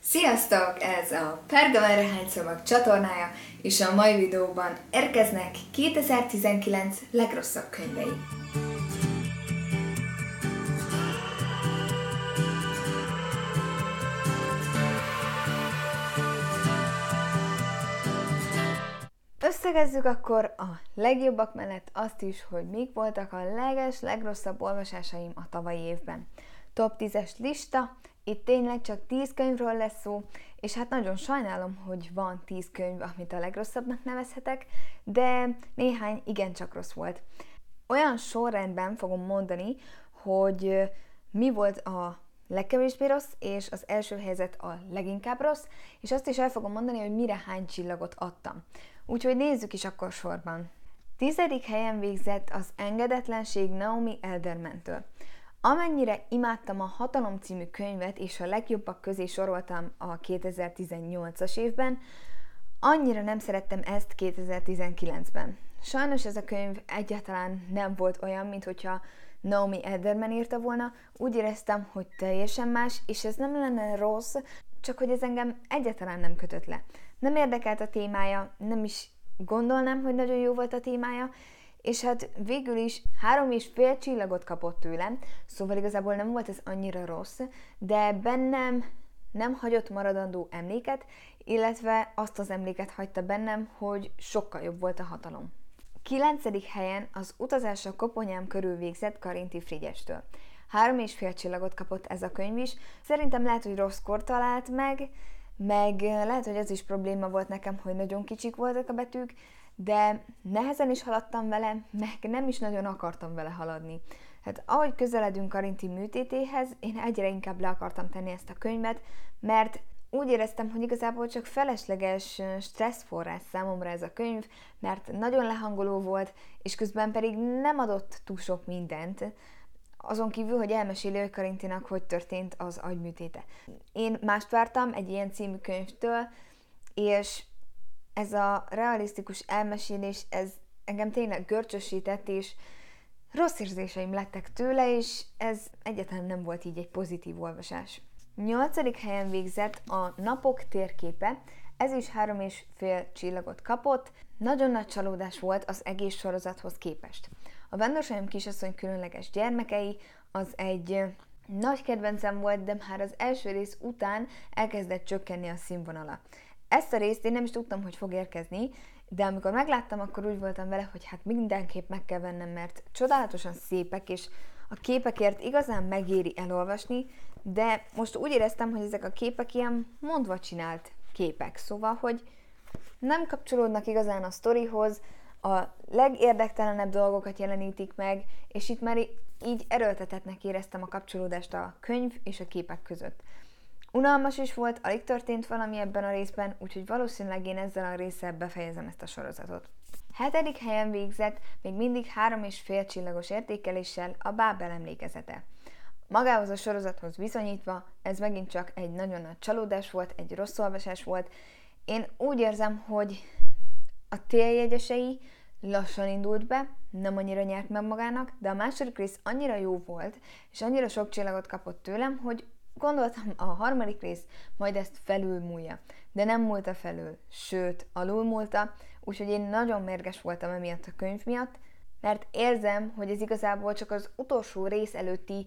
Sziasztok! Ez a Pergamerre hány szavak csatornája, és a mai videóban érkeznek 2019 legrosszabb könyvei. Összegezzük akkor a legjobbak mellett azt is, hogy mik voltak a legrosszabb olvasásaim a tavalyi évben. Top 10-es lista, itt tényleg csak 10 könyvről lesz szó, és hát nagyon sajnálom, hogy van 10 könyv, amit a legrosszabbnak nevezhetek, de néhány igencsak rossz volt. Olyan sorrendben fogom mondani, hogy mi volt a legkevésbé rossz, és az első helyzet a leginkább rossz, és azt is el fogom mondani, hogy mire hány csillagot adtam. Úgyhogy nézzük is akkor sorban. 10. helyen végzett az Engedetlenség Naomi Alderman-től. Amennyire imádtam a Hatalom című könyvet, és a legjobbak közé soroltam a 2018-as évben, annyira nem szerettem ezt 2019-ben. Sajnos ez a könyv egyáltalán nem volt olyan, mint hogyha Naomi Alderman írta volna, úgy éreztem, hogy teljesen más, és ez nem lenne rossz, csak hogy ez engem egyáltalán nem kötött le. Nem érdekelt a témája, nem is gondolnám, hogy nagyon jó volt a témája, és hát végül is 3,5 csillagot kapott tőlem, szóval igazából nem volt ez annyira rossz, de bennem nem hagyott maradandó emléket, illetve azt az emléket hagyta bennem, hogy sokkal jobb volt a hatalom. 9. helyen az Utazás a koponyám körül végzett Karinti Frigyestől. 3,5 csillagot kapott ez a könyv is. Szerintem lehet, hogy rosszkor talált meg lehet, hogy ez is probléma volt nekem, hogy nagyon kicsik voltak a betűk, de nehezen is haladtam vele, meg nem is nagyon akartam vele haladni. Hát ahogy közeledünk Karinti műtétéhez, én egyre inkább le akartam tenni ezt a könyvet, mert úgy éreztem, hogy igazából csak felesleges stresszforrás számomra ez a könyv, mert nagyon lehangoló volt, és közben pedig nem adott túl sok mindent, azon kívül, hogy elmeséli Karintinak, hogy történt az agyműtéte. Én mást vártam egy ilyen című könyvtől, és ez a realisztikus elmesélés, ez engem tényleg görcsösített, és rossz érzéseim lettek tőle, és ez egyáltalán nem volt így egy pozitív olvasás. 8. helyen végzett a Napok térképe, ez is 3,5 csillagot kapott, nagyon nagy csalódás volt az egész sorozathoz képest. A Vándorságom kisasszony különleges gyermekei az egy nagy kedvencem volt, de már az első rész után elkezdett csökkenni a színvonala. Ezt a részt én nem is tudtam, hogy fog érkezni, de amikor megláttam, akkor úgy voltam vele, hogy hát mindenképp meg kell vennem, mert csodálatosan szépek, és a képekért igazán megéri elolvasni, de most úgy éreztem, hogy ezek a képek ilyen mondva csinált képek, szóval, hogy nem kapcsolódnak igazán a sztorihoz, a legérdektelenebb dolgokat jelenítik meg, és itt már így erőltetettnek éreztem a kapcsolódást a könyv és a képek között. Unalmas is volt, alig történt valami ebben a részben, úgyhogy valószínűleg én ezzel a résszel befejezem ezt a sorozatot. 7. helyen végzett, még mindig 3,5 csillagos értékeléssel a Bábel emlékezete. Magához a sorozathoz viszonyítva, ez megint csak egy nagyon nagy csalódás volt, egy rossz olvasás volt. Én úgy érzem, hogy a téljegyesei lassan indult be, nem annyira nyert meg magának, de a második rész annyira jó volt, és annyira sok csillagot kapott tőlem, hogy gondoltam, a harmadik rész majd ezt felülmúlja, de nem múlta felül, sőt, alulmúlta, úgyhogy én nagyon mérges voltam emiatt a könyv miatt, mert érzem, hogy ez igazából csak az utolsó rész előtti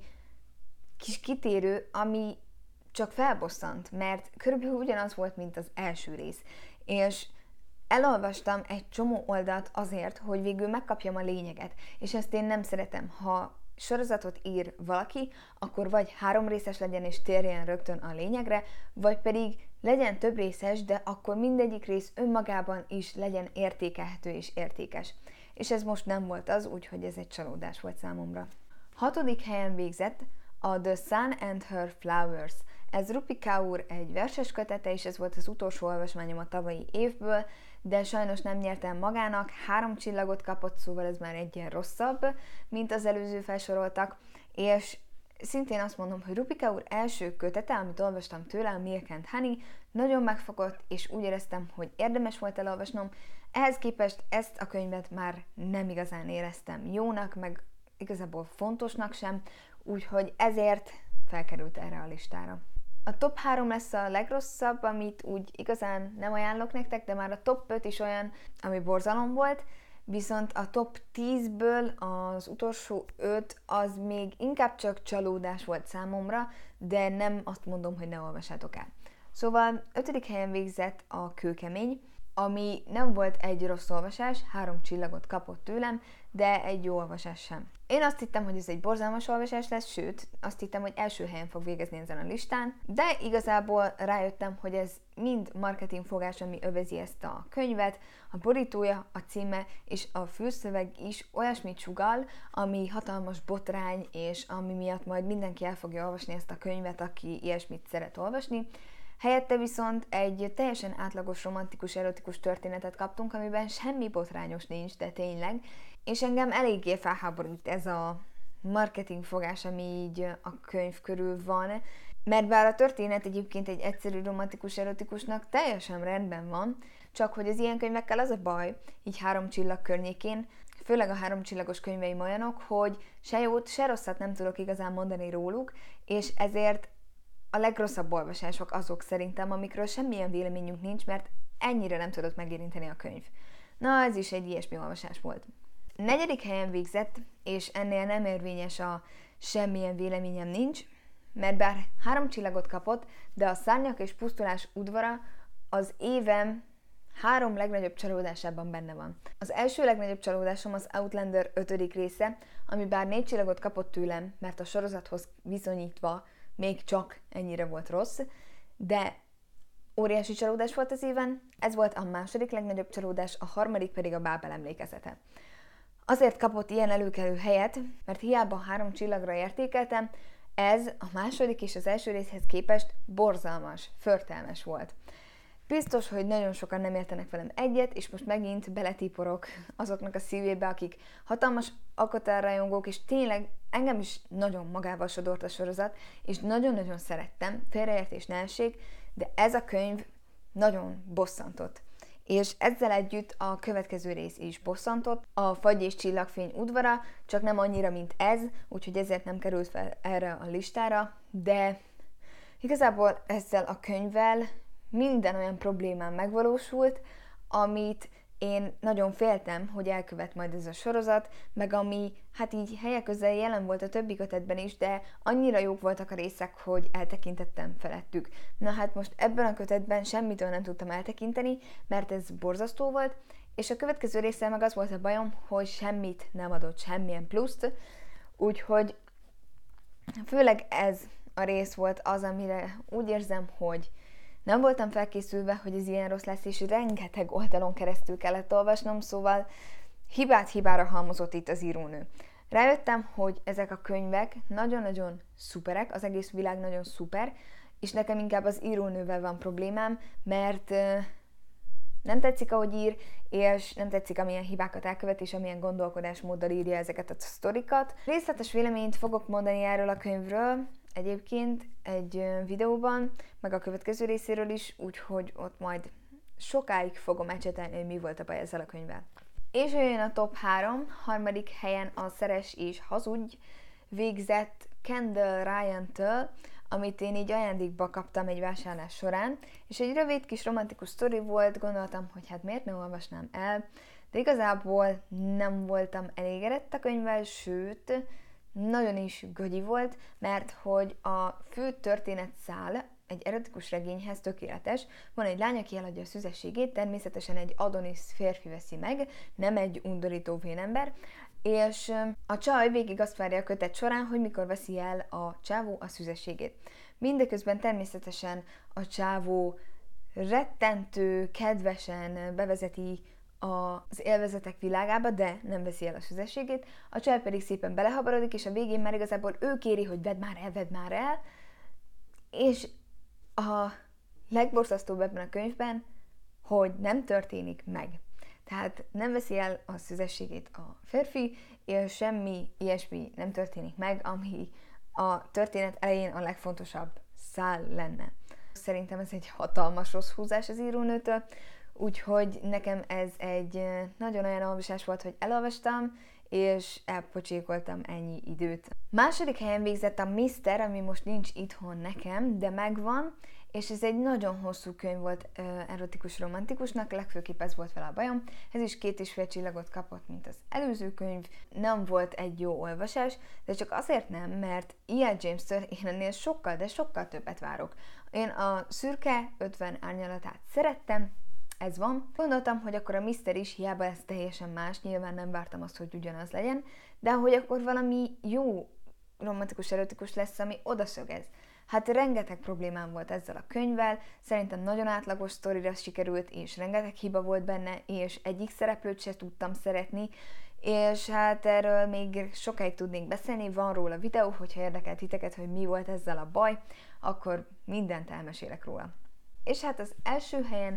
kis kitérő, ami csak felbosszant, mert körülbelül ugyanaz volt, mint az első rész, és elolvastam egy csomó oldalt azért, hogy végül megkapjam a lényeget, és ezt én nem szeretem. Ha sorozatot ír valaki, akkor vagy 3 részes legyen és térjen rögtön a lényegre, vagy pedig legyen több részes, de akkor mindegyik rész önmagában is legyen értékelhető és értékes. És ez most nem volt az, úgyhogy ez egy csalódás volt számomra. 6. helyen végzett a The Sun and Her Flowers. Ez Rupi Kaur egy verses kötete, és ez volt az utolsó olvasmányom a tavalyi évből, de sajnos nem nyert el magának, 3 csillagot kapott, szóval ez már egy ilyen rosszabb, mint az előző felsoroltak, és szintén azt mondom, hogy Rupi Kaur első kötete, amit olvastam tőle, a Milk and Honey, nagyon megfogott, és úgy éreztem, hogy érdemes volt elolvasnom. Ehhez képest ezt a könyvet már nem igazán éreztem jónak, meg igazából fontosnak sem, úgyhogy ezért felkerült erre a listára. A top 3 lesz a legrosszabb, amit úgy igazán nem ajánlok nektek, de már a top 5 is olyan, ami borzalom volt, viszont a top 10-ből az utolsó 5 az még inkább csak csalódás volt számomra, de nem azt mondom, hogy ne olvassátok el. Szóval 5. helyen végzett a Kőkemény, ami nem volt egy rossz olvasás, 3 csillagot kapott tőlem, de egy jó olvasás sem. Én azt hittem, hogy ez egy borzalmas olvasás lesz, sőt, azt hittem, hogy első helyen fog végezni ezen a listán, de igazából rájöttem, hogy ez mind marketingfogás, ami övezi ezt a könyvet, a borítója, a címe és a fülszöveg is olyasmit sugall, ami hatalmas botrány, és ami miatt majd mindenki el fogja olvasni ezt a könyvet, aki ilyesmit szeret olvasni. Helyette viszont egy teljesen átlagos, romantikus, erotikus történetet kaptunk, amiben semmi botrányos nincs, de tényleg, és engem eléggé felháborít ez a marketingfogás, ami így a könyv körül van, mert bár a történet egyébként egy egyszerű romantikus, erotikusnak teljesen rendben van, csak hogy az ilyen könyvekkel az a baj, így 3 csillag környékén, főleg a 3 csillagos könyveim olyanok, hogy se jót, se rosszat nem tudok igazán mondani róluk, és ezért a legrosszabb olvasások azok szerintem, amikről semmilyen véleményünk nincs, mert ennyire nem tudott megérinteni a könyv. Na, ez is egy ilyesmi olvasás volt. 4. helyen végzett, és ennél nem érvényes a semmilyen véleményem nincs, mert bár 3 csillagot kapott, de a Szárnyak és Pusztulás udvara az évem 3 legnagyobb csalódásában benne van. Az első legnagyobb csalódásom az Outlander 5. része, ami bár 4 csillagot kapott tőlem, mert a sorozathoz viszonyítva még csak ennyire volt rossz, de óriási csalódás volt az éven, ez volt a második legnagyobb csalódás, a harmadik pedig a Bábel emlékezete. Azért kapott ilyen előkelő helyet, mert hiába 3 csillagra értékeltem, ez a második és az első részhez képest borzalmas, förtelmes volt. Biztos, hogy nagyon sokan nem értenek velem egyet, és most megint beletíporok azoknak a szívébe, akik hatalmas Alkotár-rajongók, és tényleg engem is nagyon magával sodort a sorozat, és nagyon-nagyon szerettem, félreértés ne essék, de ez a könyv nagyon bosszantott. És ezzel együtt a következő rész is bosszantott, a Fagy és Csillagfény udvara, csak nem annyira, mint ez, úgyhogy ezért nem került fel erre a listára, de igazából ezzel a könyvvel minden olyan problémám megvalósult, amit én nagyon féltem, hogy elkövet majd ez a sorozat, meg ami hát így helyek közel jelen volt a többi kötetben is, de annyira jók voltak a részek, hogy eltekintettem felettük. Na hát most ebben a kötetben semmitől nem tudtam eltekinteni, mert ez borzasztó volt, és a következő résszel meg az volt a bajom, hogy semmit nem adott, semmilyen pluszt, úgyhogy főleg ez a rész volt az, amire úgy érzem, hogy nem voltam felkészülve, hogy ez ilyen rossz lesz, és rengeteg oldalon keresztül kellett olvasnom, szóval hibát hibára halmozott itt az írónő. Rájöttem, hogy ezek a könyvek nagyon-nagyon szuperek, az egész világ nagyon szuper, és nekem inkább az írónővel van problémám, mert nem tetszik, ahogy ír, és nem tetszik, amilyen hibákat elkövet, és amilyen gondolkodásmóddal írja ezeket a sztorikat. Részletes véleményt fogok mondani erről a könyvről, egyébként egy videóban, meg a következő részéről is, úgyhogy ott majd sokáig fogom ecsetelni, hogy mi volt a baj ezzel a könyvvel. És jön a top 3, harmadik helyen a Szeress és hazudj végzett Kendall Ryan-től, amit én így ajándékba kaptam egy vásárlás során, és egy rövid kis romantikus sztori volt, gondoltam, hogy hát miért ne olvasnám el, de igazából nem voltam elégedett a könyvvel, sőt, nagyon is gagyi volt, mert hogy a fő történetszál egy erotikus regényhez tökéletes. Van egy lány, aki eladja a szüzességét, természetesen egy Adonis férfi veszi meg, nem egy undorító vénember, és a csaj végig azt várja a kötet során, hogy mikor veszi el a csávó a szüzességét. Mindeközben természetesen a csávó rettentő, kedvesen bevezeti az élvezetek világába, de nem veszi el a szüzességét, a csaj pedig szépen belehabarodik, és a végén már igazából ő kéri, hogy vedd már el, és a legborzasztóbb ebben a könyvben, hogy nem történik meg. Tehát nem veszi el a szüzességét a férfi, és semmi ilyesmi nem történik meg, ami a történet elején a legfontosabb szál lenne. Szerintem ez egy hatalmas rossz húzás az írónőtől, úgyhogy nekem ez egy nagyon olyan olvasás volt, hogy elolvastam, és elpocsékoltam ennyi időt. Második helyen végzett a Mister, ami most nincs itthon nekem, de megvan, és ez egy nagyon hosszú könyv volt erotikus-romantikusnak, legfőképp ez volt vele a bajom. Ez is 2,5 csillagot kapott, mint az előző könyv. Nem volt egy jó olvasás, de csak azért nem, mert E.L. James-től én ennél sokkal, de sokkal többet várok. Én a szürke 50 árnyalatát szerettem, ez van. Gondoltam, hogy akkor a Mister is, hiába ez teljesen más, nyilván nem vártam azt, hogy ugyanaz legyen, de hogy akkor valami jó romantikus-erotikus lesz, ami odaszögez. Hát rengeteg problémám volt ezzel a könyvvel, szerintem nagyon átlagos sztorira sikerült, és rengeteg hiba volt benne, és egyik szereplőt se tudtam szeretni, és hát erről még sokáig tudnék beszélni, van róla videó, hogyha érdekel titeket, hogy mi volt ezzel a baj, akkor mindent elmesélek róla. És hát az első helyen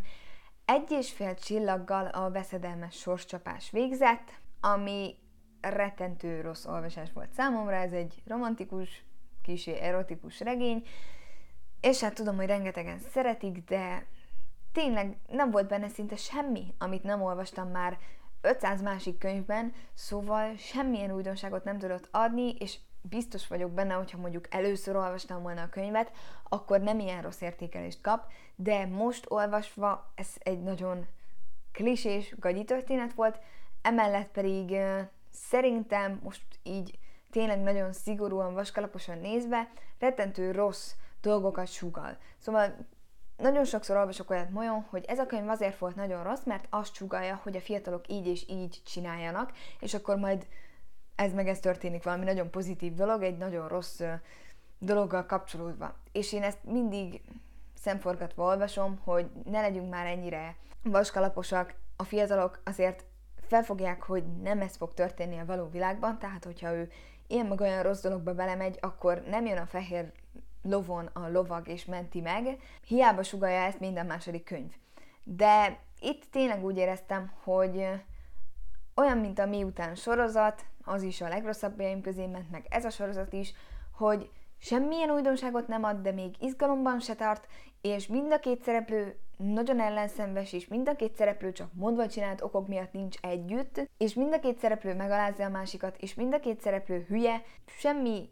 1,5 csillaggal a Veszedelmes sorscsapás végzett, ami rettentő rossz olvasás volt számomra, ez egy romantikus, kicsi erotikus regény, és hát tudom, hogy rengetegen szeretik, de tényleg nem volt benne szinte semmi, amit nem olvastam már 500 másik könyvben, szóval semmilyen újdonságot nem tudott adni, és biztos vagyok benne, hogyha mondjuk először olvastam volna a könyvet, akkor nem ilyen rossz értékelést kap, de most olvasva ez egy nagyon klisés, gagyi történet volt, emellett pedig szerintem most így tényleg nagyon szigorúan, vaskalaposan nézve, rettentő rossz dolgokat sugall. Szóval nagyon sokszor olvasok olyat molyon, hogy ez a könyv azért volt nagyon rossz, mert azt sugallja, hogy a fiatalok így és így csináljanak, és akkor majd ez történik, valami nagyon pozitív dolog, egy nagyon rossz dologgal kapcsolódva. És én ezt mindig szemforgatva olvasom, hogy ne legyünk már ennyire vaskalaposak, a fiatalok azért felfogják, hogy nem ez fog történni a való világban, tehát hogyha ő ilyen meg olyan rossz dologba belemegy, akkor nem jön a fehér lovon a lovag és menti meg, hiába sugallja ezt minden második könyv. De itt tényleg úgy éreztem, hogy olyan, mint a Miután sorozat, az is a legrosszabbjaim közé ment, meg ez a sorozat is, hogy semmilyen újdonságot nem ad, de még izgalomban se tart, és mind a két szereplő nagyon ellenszenves, és mind a két szereplő csak mondva csinált okok miatt nincs együtt, és mind a két szereplő megalázza a másikat, és mind a két szereplő hülye, semmi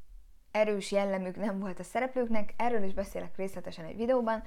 erős jellemük nem volt a szereplőknek, erről is beszélek részletesen egy videóban.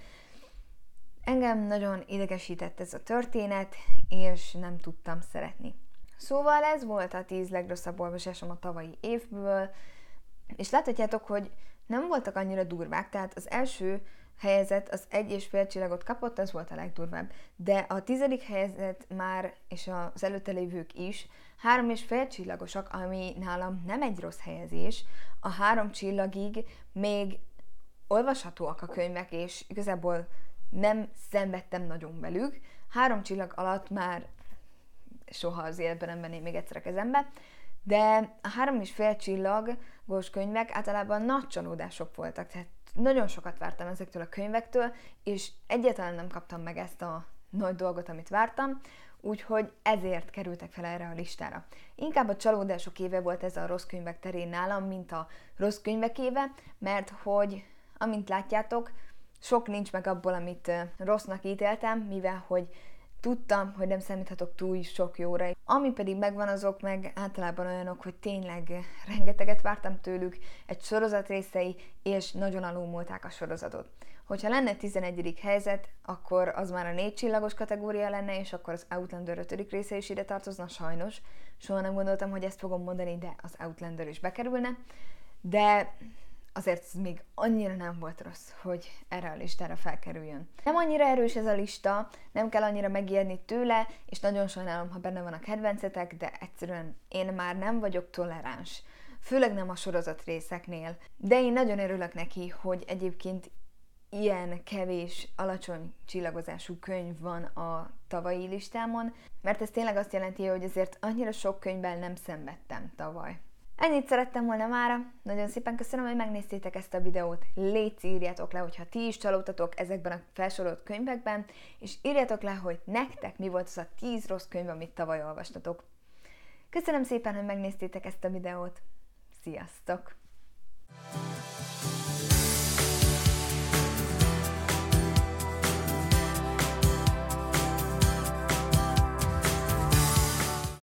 Engem nagyon idegesített ez a történet, és nem tudtam szeretni. Szóval ez volt a 10 legrosszabb olvasásom a tavalyi évből, és láthatjátok, hogy nem voltak annyira durvák, tehát az első helyezett az 1,5 csillagot kapott, az volt a legdurvább. De a 10. helyezett már, és az előtte lévők is 3,5 csillagosak, ami nálam nem egy rossz helyezés. A 3 csillagig még olvashatóak a könyvek, és igazából nem szenvedtem nagyon velük. 3 csillag alatt már soha az életben nem venném még egyszer a kezembe, de a 3,5 csillagos könyvek általában nagy csalódások voltak, tehát nagyon sokat vártam ezektől a könyvektől, és egyáltalán nem kaptam meg ezt a nagy dolgot, amit vártam, úgyhogy ezért kerültek fel erre a listára. Inkább a csalódások éve volt ez a rossz könyvek terén nálam, mint a rossz könyvek éve, mert hogy, amint látjátok, sok nincs meg abból, amit rossznak ítéltem, mivel hogy tudtam, hogy nem számíthatok túl sok jóra. Ami pedig megvan, azok meg általában olyanok, hogy tényleg rengeteget vártam tőlük, egy sorozat részei, és nagyon alulmúlták a sorozatot. Hogyha lenne 11. helyzet, akkor az már a 4 csillagos kategória lenne, és akkor az Outlander 5. része is ide tartozna, sajnos. Soha nem gondoltam, hogy ezt fogom mondani, de az Outlander is bekerülne. De azért ez még annyira nem volt rossz, hogy erre a listára felkerüljön. Nem annyira erős ez a lista, nem kell annyira megijedni tőle, és nagyon sajnálom, ha benne van a kedvencetek, de egyszerűen én már nem vagyok toleráns. Főleg nem a sorozat részeknél. De én nagyon örülök neki, hogy egyébként ilyen kevés, alacsony csillagozású könyv van a tavalyi listámon, mert ez tényleg azt jelenti, hogy azért annyira sok könyvvel nem szenvedtem tavaly. Ennyit szerettem volna mára, nagyon szépen köszönöm, hogy megnéztétek ezt a videót, légy írjátok le, hogyha ti is csalódtatok ezekben a felsorolt könyvekben, és írjátok le, hogy nektek mi volt az a 10 rossz könyv, amit tavaly olvastatok. Köszönöm szépen, hogy megnéztétek ezt a videót, sziasztok!